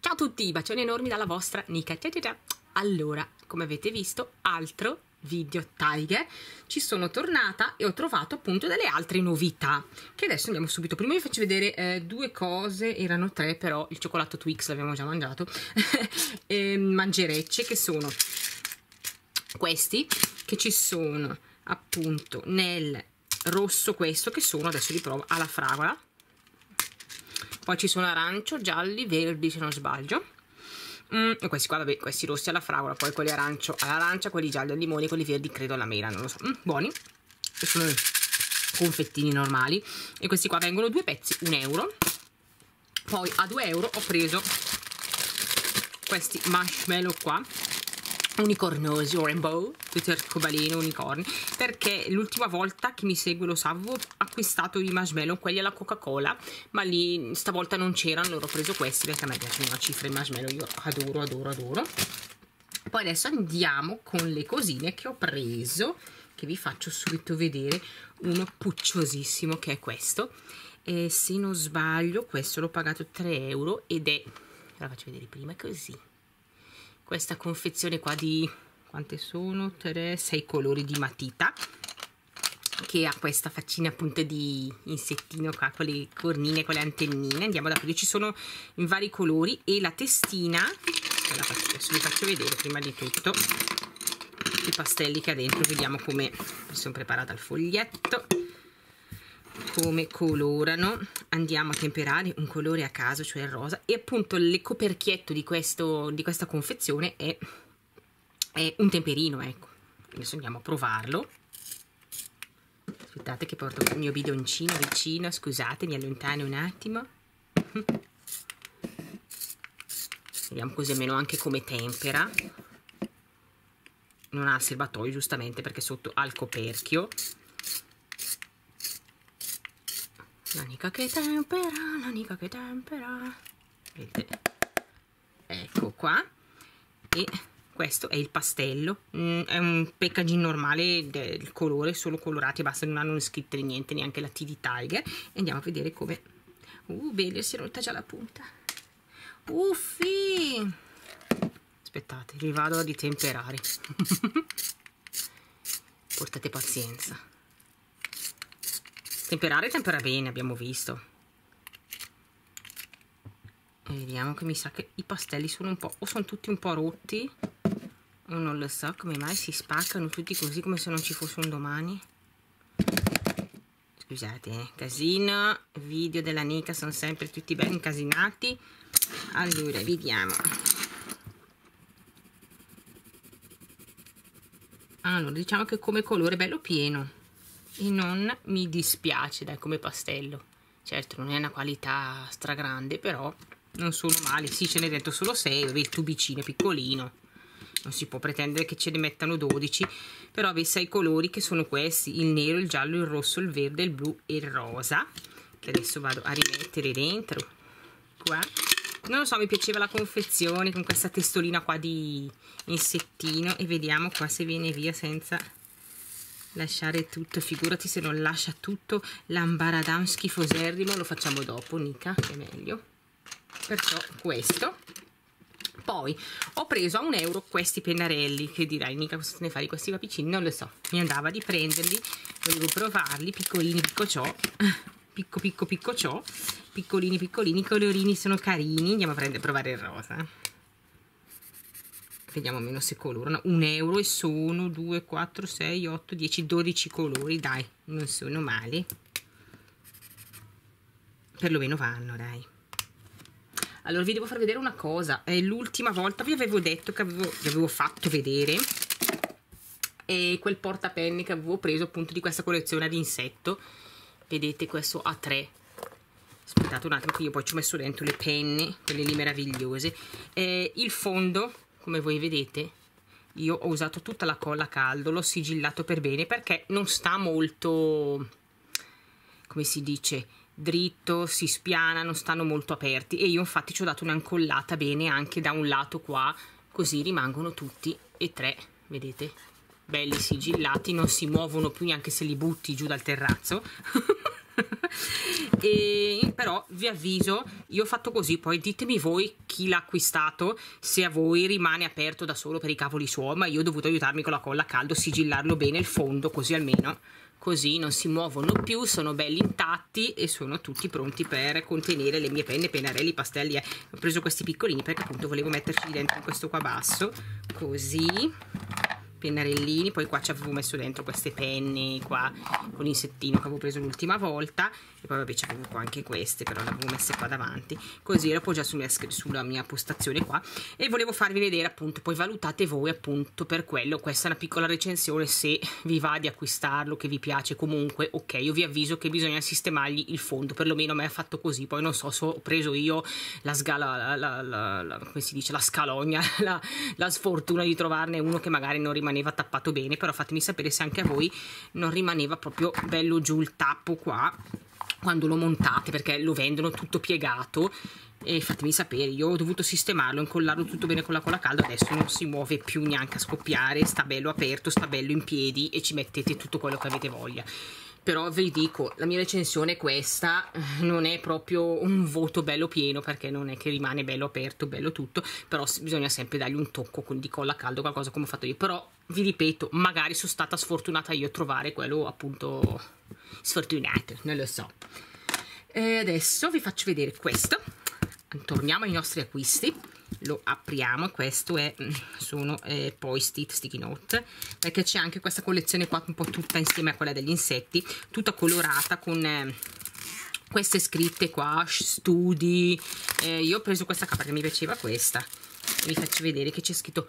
Ciao a tutti, bacioni enormi dalla vostra Nika. Allora, come avete visto, altro video Tiger, ci sono tornata e ho trovato appunto delle altre novità che adesso andiamo subito. Prima vi faccio vedere due cose, erano tre, però il cioccolato Twix l'abbiamo già mangiato. Mangerecce, che sono questi, che ci sono appunto nel rosso, questo che sono, adesso li provo, alla fragola. Poi ci sono arancio, gialli, verdi se non sbaglio. E questi qua, vabbè, questi rossi alla fragola, poi quelli arancio all'arancia, quelli gialli al limone, quelli verdi credo alla mela, non lo so. Buoni. E sono confettini normali. E questi qua vengono 2 pezzi, 1 euro. Poi a 2 euro ho preso questi marshmallow qua, unicornosi, rainbow, tutti arcobaleno, unicorni, perché l'ultima volta che mi segue lo sa, avevo acquistato i marshmallow, quelli alla Coca-Cola, ma lì stavolta non c'erano, allora ho preso questi perché a me piacciono una cifra i marshmallow, io adoro, adoro, adoro. Poi adesso andiamo con le cosine che ho preso, che vi faccio subito vedere. Uno pucciosissimo che è questo, e se non sbaglio questo l'ho pagato 3 euro ed è, ve la faccio vedere prima, così. Questa confezione qua di, quante sono? 3, 6 colori di matita, che ha questa faccina appunto di insettino qua, con le cornine, con le antennine. Andiamo da qui, ci sono in vari colori, e la testina, adesso vi faccio vedere prima di tutto i pastelli che ha dentro, vediamo come mi sono preparata il foglietto, come colorano. Andiamo a temperare un colore a caso, cioè il rosa, e appunto il coperchietto di questa confezione è un temperino, ecco. Adesso andiamo a provarlo. Aspettate che porto il mio bidoncino vicino, scusate, mi allontano un attimo. Vediamo così almeno anche come tempera. Non ha il serbatoio giustamente perché sotto ha il coperchio. La Nika che tempera, la Nika che tempera. Vedete? Ecco qua. E questo è il pastello. È un packaging normale del colore, solo colorati, basta, non hanno scritto niente, neanche la T di Tiger. E andiamo a vedere come. Bene, si è rotta già la punta. Uffi! Aspettate, li vado a detemperare. Portate pazienza. Temperare tempera bene, abbiamo visto. E vediamo, che mi sa che i pastelli sono un po', o sono tutti un po' rotti, o non lo so come mai si spaccano tutti così come se non ci fosse un domani. Scusate, casino, video della Nika sono sempre tutti ben incasinati. Allora, vediamo. Allora, diciamo che come colore bello pieno e non mi dispiace, dai, come pastello. Certo non è una qualità stragrande, però non sono male. Sì, ce n'è dentro solo 6, il tubicino è piccolino, non si può pretendere che ce ne mettano 12, però avete 6 colori che sono questi: il nero, il giallo, il rosso, il verde, il blu e il rosa, che adesso vado a rimettere dentro qua. Non lo so, mi piaceva la confezione con questa testolina qua di insettino, e vediamo qua se viene via senza lasciare tutto. Figurati se non lascia tutto l'ambaradam schifoserrimo. Lo facciamo dopo, Nika, che è meglio. Perciò questo. Poi ho preso a 1 euro questi pennarelli, che dirai, Nika, cosa te ne fai di questi cappuccini? Non lo so, mi andava di prenderli, volevo provarli, piccolini picco ciò, piccolini piccolini, i colorini sono carini. Andiamo a provare il rosa, vediamo meno se colorano. 1 euro e sono 2, 4, 6, 8, 10, 12 colori, dai, non sono male, perlomeno vanno, dai. Allora vi devo far vedere una cosa, l'ultima volta vi avevo detto che vi avevo fatto vedere quel portapenni che avevo preso appunto di questa collezione ad insetto. Vedete, questo a 3. Aspettate un attimo che io poi ci ho messo dentro le penne, quelle lì meravigliose. Il fondo, come voi vedete, io ho usato tutta la colla a caldo, l'ho sigillato per bene perché non sta molto, come si dice, dritto, si spiana, non stanno molto aperti, e io infatti ci ho dato un'incollata bene anche da un lato qua, così rimangono tutti e 3, vedete, belli sigillati, non si muovono più neanche se li butti giù dal terrazzo. E però vi avviso, io ho fatto così, poi ditemi voi chi l'ha acquistato, se a voi rimane aperto da solo per i cavoli suoi, ma io ho dovuto aiutarmi con la colla a caldo, sigillarlo bene il fondo, così almeno così non si muovono più, sono belli intatti e sono tutti pronti per contenere le mie penne, pennarelli, pastelli. Ho preso questi piccolini perché appunto volevo metterci dentro questo qua basso, così, pennarellini. Poi qua ci avevo messo dentro queste penne qua con l'insettino che avevo preso l'ultima volta, e poi vabbè ci avevo qua anche queste, però le avevo messe qua davanti, così le appoggiato sulla mia postazione qua, e volevo farvi vedere appunto, poi valutate voi appunto per quello. Questa è una piccola recensione, se vi va di acquistarlo, che vi piace comunque, ok. Io vi avviso che bisogna sistemargli il fondo, perlomeno a me ha fatto così, poi non so se ho preso io la scala, come si dice, la scalogna, la sfortuna di trovarne uno che magari non rimaneva tappato bene, però fatemi sapere se anche a voi non rimaneva proprio bello giù il tappo qua quando lo montate, perché lo vendono tutto piegato, e fatemi sapere. Io ho dovuto sistemarlo, incollarlo tutto bene con la colla calda, adesso non si muove più neanche a scoppiare, sta bello aperto, sta bello in piedi, e ci mettete tutto quello che avete voglia. Però vi dico, la mia recensione è questa, non è proprio un voto bello pieno, perché non è che rimane bello aperto, bello tutto, però bisogna sempre dargli un tocco di colla a caldo, qualcosa come ho fatto io. Però vi ripeto, magari sono stata sfortunata io a trovare quello appunto sfortunato, non lo so. E adesso vi faccio vedere questo. Torniamo ai nostri acquisti, lo apriamo. Questo è, sono post-it sticky note, perché c'è anche questa collezione qua un po' tutta insieme a quella degli insetti, tutta colorata con queste scritte qua, studi. Io ho preso questa qua perché mi piaceva questa, e vi faccio vedere che c'è scritto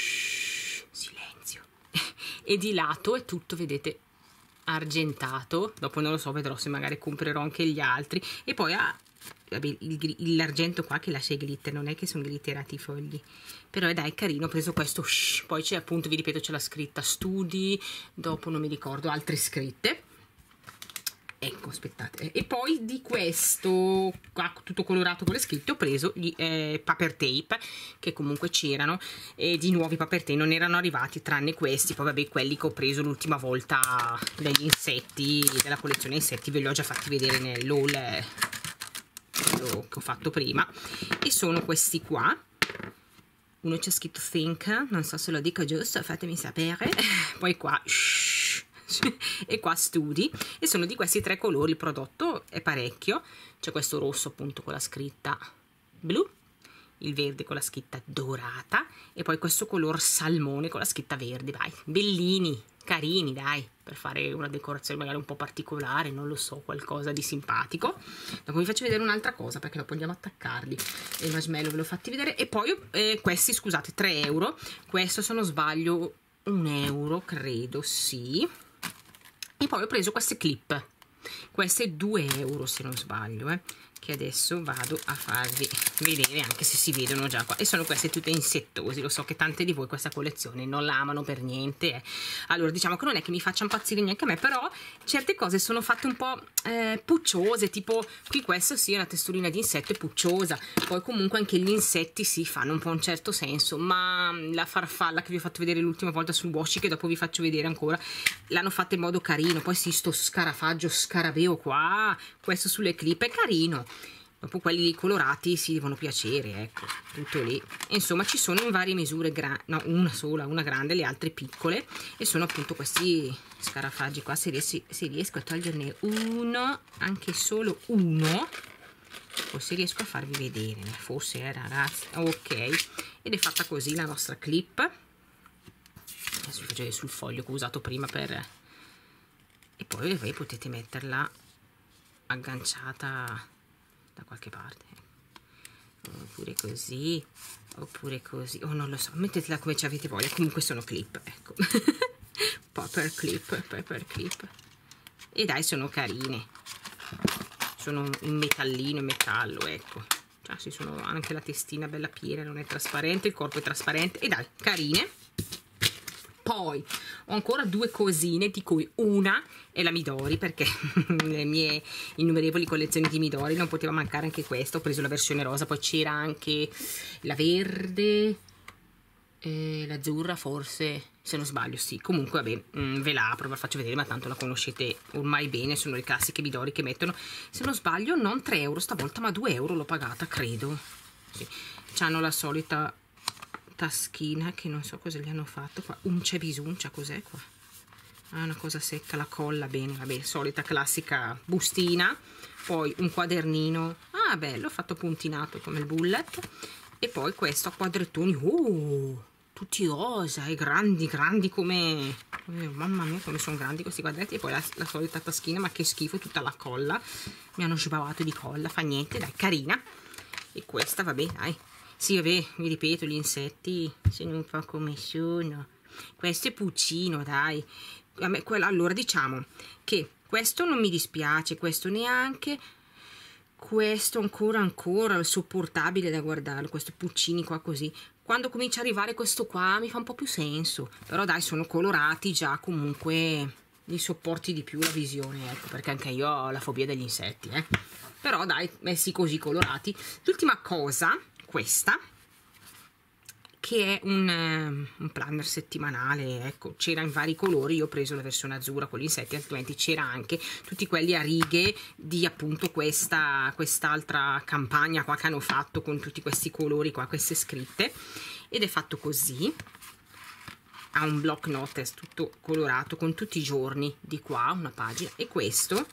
silenzio e di lato è tutto, vedete, argentato. Dopo non lo so, vedrò se magari comprerò anche gli altri. E poi ha l'argento qua che lascia i glitter, non è che sono glitterati i fogli, però dai, carino. Ho preso questo. Poi c'è appunto, vi ripeto, c'è la scritta studi, dopo non mi ricordo altre scritte, ecco, aspettate. E poi di questo qua tutto colorato con le scritte ho preso gli paper tape, che comunque c'erano, e di nuovi paper tape non erano arrivati tranne questi. Poi vabbè, quelli che ho preso l'ultima volta degli insetti, della collezione insetti, ve li ho già fatti vedere nell'haul che ho fatto prima, e sono questi qua. Uno c'è scritto think, non so se lo dico giusto, fatemi sapere. Poi qua e qua studi, e sono di questi tre colori. Il prodotto è parecchio, c'è questo rosso appunto con la scritta blu, il verde con la scritta dorata, e poi questo color salmone con la scritta verde. Vai, bellini, carini, dai, per fare una decorazione magari un po' particolare, non lo so, qualcosa di simpatico. Dopo vi faccio vedere un'altra cosa, perché dopo andiamo a attaccarli. E i marshmallow ve l'ho fatti vedere. E poi questi, scusate, 3 euro. Questo, se non sbaglio, 1 euro, credo, sì. E poi ho preso queste clip, queste 2 euro se non sbaglio, che adesso vado a farvi vedere, anche se si vedono già qua. E sono queste tutte insettosi. Lo so che tante di voi questa collezione non la amano per niente. Allora, diciamo che non è che mi faccia impazzire neanche a me, però certe cose sono fatte un po' pucciose, tipo qui questo sì, è una testurina di insetto, è pucciosa. Poi comunque anche gli insetti sì, fanno un po' un certo senso, ma la farfalla che vi ho fatto vedere l'ultima volta sul washi, che dopo vi faccio vedere ancora, l'hanno fatta in modo carino. Poi sì, sto scarafaggio scarabeo qua, questo sulle clip è carino. Dopo quelli colorati si devono piacere, ecco, tutto lì. E insomma ci sono in varie misure, no, una sola, una grande, le altre piccole, e sono appunto questi scarafaggi qua. Se riesco a toglierne uno, anche solo uno, forse riesco a farvi vedere, forse ragazzi, ok. Ed è fatta così la nostra clip. Adesso vi faccio vedere sul foglio che ho usato prima per... E poi voi potete metterla agganciata da qualche parte, oppure così, oppure così, o non lo so, mettetela come ci avete voglia. Comunque sono clip, ecco. paper clip, e dai, sono carine, sono in metallino, in metallo, ecco. Cioè, ci sono anche la testina bella piena, non è trasparente, il corpo è trasparente, e dai, carine. Poi ho ancora 2 cosine, di cui una è la Midori, perché le mie innumerevoli collezioni di Midori non poteva mancare anche questa. Ho preso la versione rosa, poi c'era anche la verde, l'azzurra forse, se non sbaglio, sì. Comunque vabbè, ve la apro, ve la faccio vedere, ma tanto la conoscete ormai bene, sono le classiche midori che mettono, se non sbaglio non 3 euro stavolta, ma 2 euro l'ho pagata, credo. Sì. C'hanno la solita taschina che non so cosa gli hanno fatto qua, uncia bisuncia, cos'è qua? Ah, una cosa secca, la colla bene, vabbè, solita classica bustina, poi un quadernino, ah bello, fatto puntinato come il bullet, e poi questo a quadrettoni, tutti rosa e grandi, grandi come mamma mia come sono grandi questi quadretti, e poi la solita taschina, ma che schifo, tutta la colla, mi hanno sbavato di colla, fa niente, dai, carina. E questa vabbè, dai, sì vabbè, vi ripeto, gli insetti se non fa come sono. Questo è puccino, dai. A me, allora diciamo che questo non mi dispiace, questo neanche, questo ancora sopportabile da guardare, questi puccini qua così. Quando comincia a arrivare questo qua mi fa un po' più senso, però dai, sono colorati già, comunque li sopporti di più la visione, ecco, perché anche io ho la fobia degli insetti, però dai, messi così colorati. L'ultima cosa, questa, che è un planner settimanale, ecco, c'era in vari colori, io ho preso la versione azzurra con gli insetti, altrimenti c'era anche tutti quelli a righe di appunto quest'altra campagna qua che hanno fatto con tutti questi colori qua, queste scritte, ed è fatto così, ha un block notice tutto colorato con tutti i giorni di qua, una pagina, e questo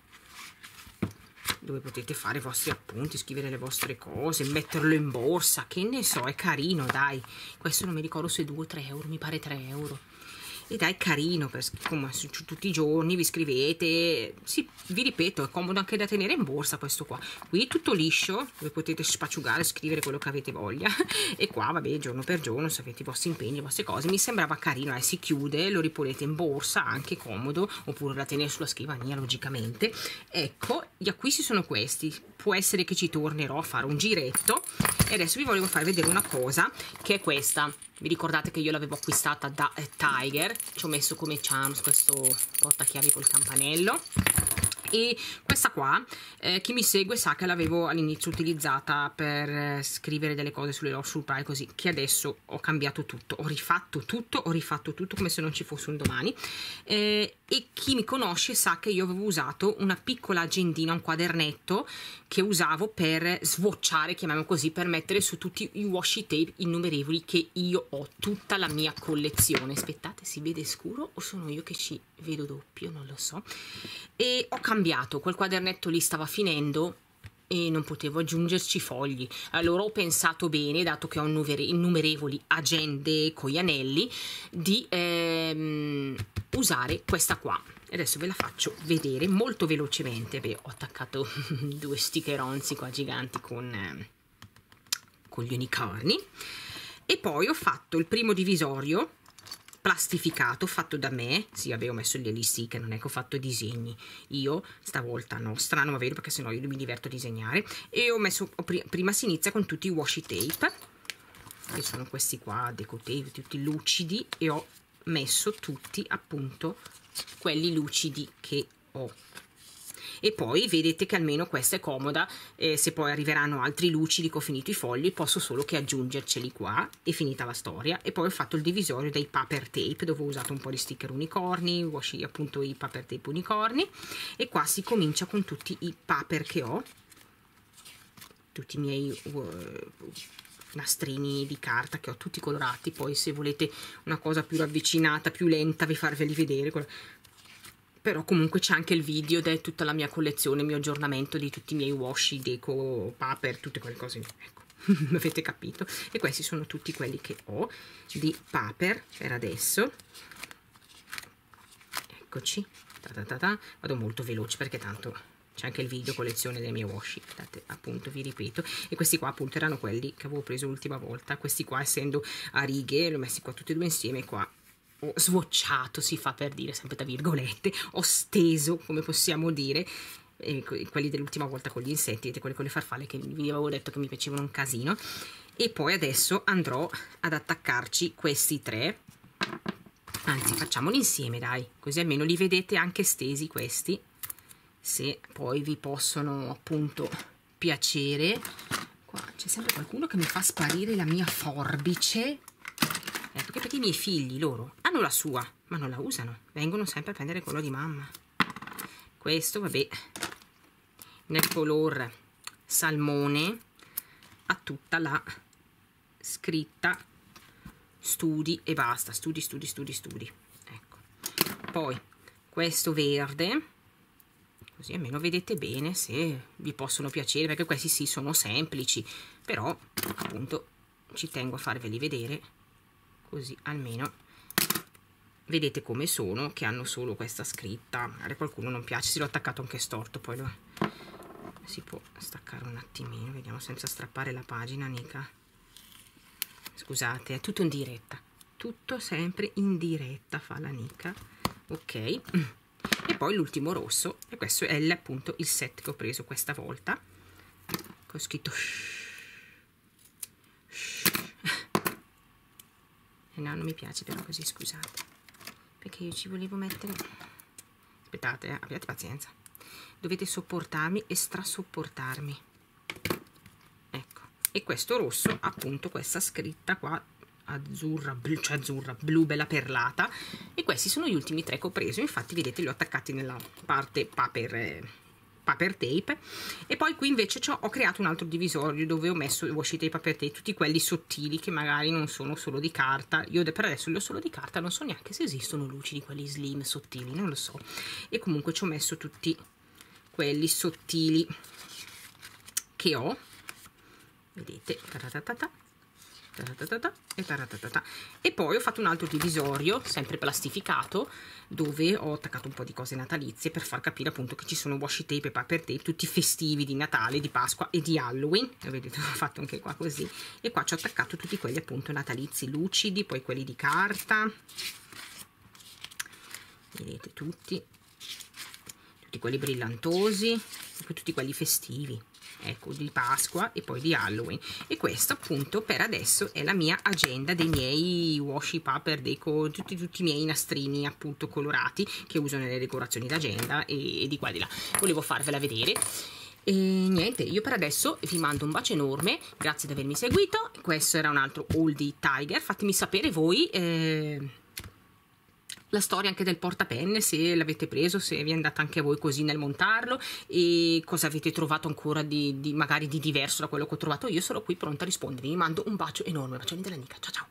dove potete fare i vostri appunti, scrivere le vostre cose, metterlo in borsa, che ne so, è carino, dai. Questo non mi ricordo se 2 o 3 euro, mi pare 3 euro. E dai, carino, come tutti i giorni vi scrivete, sì, vi ripeto, è comodo anche da tenere in borsa questo qua. Qui tutto liscio, dove potete spacciugare, scrivere quello che avete voglia, e qua, vabbè, giorno per giorno, se avete i vostri impegni, le vostre cose, mi sembrava carino, si chiude, lo riponete in borsa, anche comodo, oppure da tenere sulla scrivania, logicamente. Ecco, gli acquisti sono questi, può essere che ci tornerò a fare un giretto, e adesso vi volevo far vedere una cosa, che è questa. Vi ricordate che io l'avevo acquistata da Tiger, ci ho messo come charms questo portachiavi col campanello, e questa qua, chi mi segue sa che l'avevo all'inizio utilizzata per scrivere delle cose sul Pride, così, che adesso ho cambiato tutto, ho rifatto tutto come se non ci fosse un domani, e chi mi conosce sa che io avevo usato una piccola agendina, un quadernetto che usavo per swatchare, chiamiamolo così, per mettere su tutti i washi tape innumerevoli che io ho, tutta la mia collezione. Aspettate, si vede scuro o sono io che ci vedo doppio, non lo so. E ho cambiato, quel quadernetto lì stava finendo e non potevo aggiungerci fogli, allora ho pensato bene, dato che ho innumerevoli agende con gli anelli, di usare questa qua. Adesso ve la faccio vedere molto velocemente. Beh, ho attaccato 2 stickeronzi qua giganti con gli unicorni, e poi ho fatto il primo divisorio plastificato, fatto da me. Sì, vabbè, ho messo gli sticker, non è che ho fatto disegni io stavolta, no, strano ma vero, perché sennò io mi diverto a disegnare. E ho messo, prima si inizia con tutti i washi tape, che sono questi qua, deco tape, tutti lucidi, e ho messo tutti appunto quelli lucidi che ho. E poi vedete che almeno questa è comoda, se poi arriveranno altri lucidi che ho finito i fogli, posso solo che aggiungerceli qua, e finita la storia. E poi ho fatto il divisorio dei paper tape, dove ho usato un po' di sticker unicorni, washi, appunto i paper tape unicorni, e qua si comincia con tutti i paper che ho, tutti i miei nastrini di carta che ho tutti colorati. Poi se volete una cosa più ravvicinata, più lenta, vi farveli vedere, però comunque c'è anche il video ed è tutta la mia collezione, il mio aggiornamento di tutti i miei washi, deco, paper, tutte quelle cose, ecco. Avete capito? E questi sono tutti quelli che ho di paper per adesso. Eccoci, vado molto veloce perché tanto c'è anche il video collezione dei miei washi, appunto, vi ripeto. E questi qua appunto erano quelli che avevo preso l'ultima volta. Questi qua, essendo a righe, li ho messi qua tutti e due insieme. Qua ho swatchato, si fa per dire, sempre tra virgolette, ho steso, come possiamo dire, quelli dell'ultima volta con gli insetti, e quelli con le farfalle che vi avevo detto che mi piacevano un casino. E poi adesso andrò ad attaccarci questi 3, anzi facciamoli insieme, dai, così almeno li vedete anche stesi questi, se poi vi possono appunto piacere. Qua c'è sempre qualcuno che mi fa sparire la mia forbice. ecco, che perché i miei figli, loro, hanno la sua, ma non la usano, vengono sempre a prendere quello di mamma. Questo, vabbè, nel color salmone, ha tutta la scritta studi e basta, studi, studi, studi, studi. Ecco. Poi questo verde, così almeno vedete bene se vi possono piacere, perché questi sì sono semplici, però appunto ci tengo a farveli vedere, così almeno vedete come sono, che hanno solo questa scritta. Magari qualcuno non piace, se l'ho attaccato anche storto, poi lo si può staccare un attimino, vediamo senza strappare la pagina, Nica. Scusate, è tutto in diretta, tutto sempre in diretta fa la Nica. Ok, e poi l'ultimo rosso, e questo è appunto il set che ho preso questa volta, ho scritto no, non mi piace però così, scusate, perché io ci volevo mettere, aspettate, abbiate pazienza, dovete sopportarmi e strasopportarmi. Ecco, e questo rosso, appunto, questa scritta qua azzurra, blu, cioè azzurra, blu bella perlata, e questi sono gli ultimi 3 che ho preso. Infatti vedete li ho attaccati nella parte paper tape, e poi qui invece ho creato un altro divisorio dove ho messo washi tape, paper tape, tutti quelli sottili che magari non sono solo di carta. Io per adesso li ho solo di carta, non so neanche se esistono lucidi, quelli slim sottili, non lo so, e comunque ci ho messo tutti quelli sottili che ho, vedete, e poi ho fatto un altro divisorio sempre plastificato dove ho attaccato un po' di cose natalizie per far capire appunto che ci sono washi tape e paper tape tutti festivi di Natale, di Pasqua e di Halloween. Vedete, l'ho fatto anche qua così, e qua ci ho attaccato tutti quelli appunto natalizi lucidi, poi quelli di carta, vedete, tutti quelli brillantosi, e poi tutti quelli festivi, ecco, di Pasqua e poi di Halloween. E questo appunto per adesso è la mia agenda dei miei washi paper deco, tutti i miei nastrini appunto colorati che uso nelle decorazioni d'agenda e di qua e di là. Volevo farvela vedere. E niente, io per adesso vi mando un bacio enorme, grazie di avermi seguito. Questo era un altro Oldie Tiger. Fatemi sapere voi la storia anche del portapenne, se l'avete preso, se vi è andata anche a voi così nel montarlo, e cosa avete trovato ancora magari di diverso da quello che ho trovato io. Sono qui pronta a rispondere. Vi mando un bacio enorme, bacioni della Nica, ciao ciao.